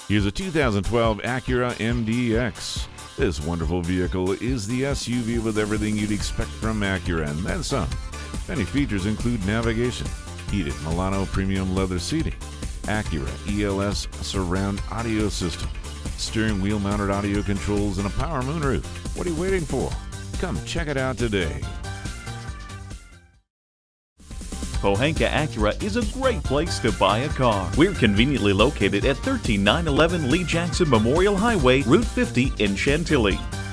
Here's a 2012 Acura MDX. This wonderful vehicle is the SUV with everything you'd expect from Acura and then some. Many features include navigation, heated Milano premium leather seating, Acura ELS surround audio system, steering wheel mounted audio controls, and a power moonroof. What are you waiting for? Come check it out today. Pohanka Acura is a great place to buy a car. We're conveniently located at 13911 Lee Jackson Memorial Highway, Route 50 in Chantilly.